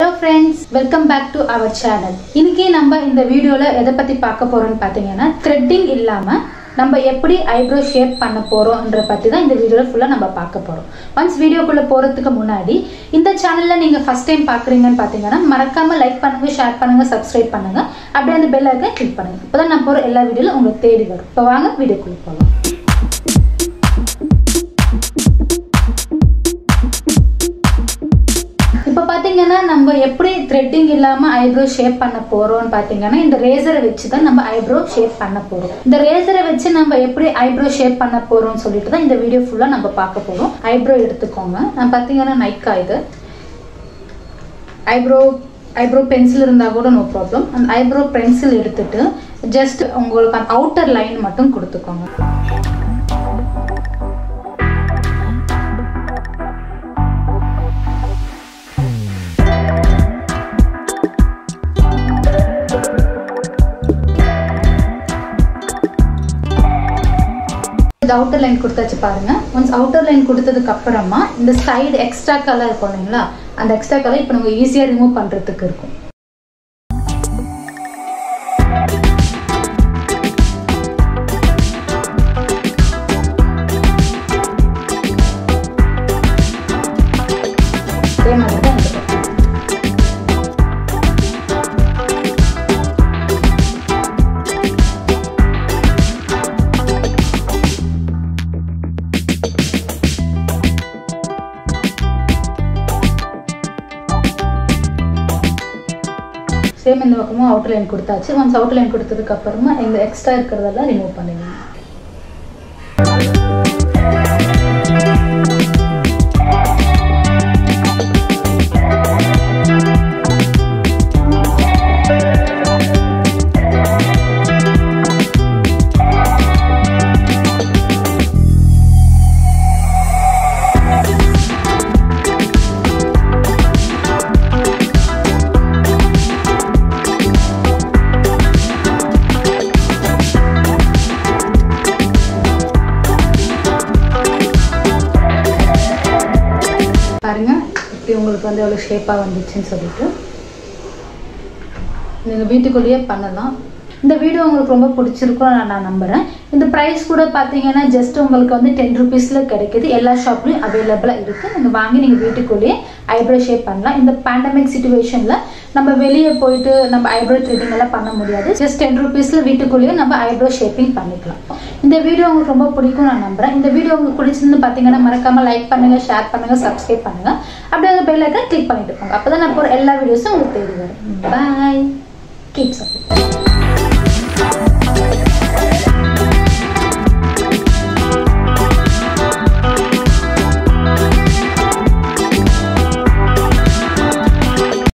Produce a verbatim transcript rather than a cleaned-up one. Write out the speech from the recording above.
Hello friends, welcome back to our channel. இன்னைக்கு நம்ம இந்த வீடியோல எதை பத்தி பார்க்க போறோம்னு பாத்தீங்கன்னா threading இல்லாம நம்ம எப்படி eyebrow shape பண்ண போறோம்ன்ற பத்தி தான் இந்த வீடியோல ஃபுல்லா நம்ம பார்க்க போறோம். once வீடியோக்குள்ள போறதுக்கு முன்னாடி இந்த சேனல்ல நீங்க first time பார்க்கறீங்கன்னு பாத்தீங்கன்னா மறக்காம லைக் பண்ணுங்க, ஷேர் பண்ணுங்க, subscribe பண்ணுங்க. அப்படியே அந்த பெல் ஐகானை கிளிக் பண்ணுங்க. அப்பதான் நான் போற எல்லா வீடியோல உங்களுக்கு தேடி வரும். இப்போ வாங்க வீடியோக்குள்ள போலாம். இப்போ பாத்தீங்கன்னா நம்ம எப்படி threading இல்லாம eyebrow shape பண்ண போறோம்னு பாத்தீங்கன்னா இந்த ரேசரை வச்சு தான் நம்ம eyebrow shape பண்ண போறோம். இந்த ரேசரை வச்சு நம்ம எப்படி eyebrow shape பண்ண போறோம்னு சொல்லிட்டு தான் இந்த வீடியோ ஃபுல்லா நம்ம பார்க்க போறோம். eyebrow எடுத்துக்கோங்க. நான் பாத்தீங்கன்னா நைக்கா இது eyebrow eyebrow pencil இருந்தா கூட நோ ப்ராப்ளம். அந்த eyebrow pencil எடுத்துட்டு ஜஸ்ட் உங்களுக்கு அந்த அவுட்டர் லைன் மட்டும் கொடுத்துக்கோங்க. இந்த அவுட்டர் லைன் கொடுத்தாச்சு பாருங்க. once அவுட்டர் லைன் கொடுத்ததுக்கு அப்புறமா இந்த சைடு எக்ஸ்ட்ரா கலர் இருக்கும் இல்லைங்களா, அந்த எக்ஸ்ட்ரா கலர் இப்போ நம்ம ஈஸியா ரிமூவ் பண்றதுக்கு இருக்கும். அதே மாதிரி தான் சேம் இந்த பக்கமும் அவுட்டர் லைன் கொடுத்தாச்சு. ஒன்ஸ் அவுட்டர் லைன் கொடுத்ததுக்கு அப்புறமா இந்த எக்ஸ்ட்ரா இருக்கிறதெல்லாம் ரிமூவ் பண்ணுங்க. பாருங்க இப்படி உங்களுக்கு வந்து எவ்வளோ ஷேப்பாக வந்துச்சுன்னு சொல்லிட்டு நீங்கள் வீட்டுக்குள்ளேயே பண்ணலாம். இந்த வீடியோ உங்களுக்கு ரொம்ப பிடிச்சிருக்கும் நான் நான் நம்புகிறேன். இந்த ப்ரைஸ் கூட பார்த்தீங்கன்னா ஜஸ்ட் உங்களுக்கு வந்து டென் ருபீஸில் கிடைக்கிது. எல்லா ஷாப்லையும் அவைலபிளாக இருக்குது. நீங்கள் வாங்கி நீங்கள் வீட்டுக்குள்ளேயே ஐப்ரோ ஷேப் பண்ணலாம். இந்த பேண்டமிக் சுச்சுவேஷனில் நம்ம வெளியே போயிட்டு நம்ம ஐப்ரோ த்ரெட்டிங் எல்லாம் பண்ண முடியாது. ஜஸ்ட் டென் ருபீஸில் வீட்டுக்குள்ளேயே நம்ம ஐப்ரோ ஷேப்பிங் பண்ணிக்கலாம். இந்த வீடியோ உங்களுக்கு ரொம்ப பிடிக்கும் நான் நம்புகிறேன். இந்த வீடியோ உங்களுக்கு பிடிச்சிருந்து பார்த்தீங்கன்னா மறக்காமல் லைக் பண்ணுங்கள், ஷேர் பண்ணுங்கள், சப்ஸ்கிரைப் பண்ணுங்கள். அப்படியே அந்த பெல் ஐகானை கிளிக் பண்ணிட்டு போங்க. அப்போ தான் நான் போகிற எல்லா வீடியோஸும் உங்களுக்கு தேடி வரும். Bye, keep support.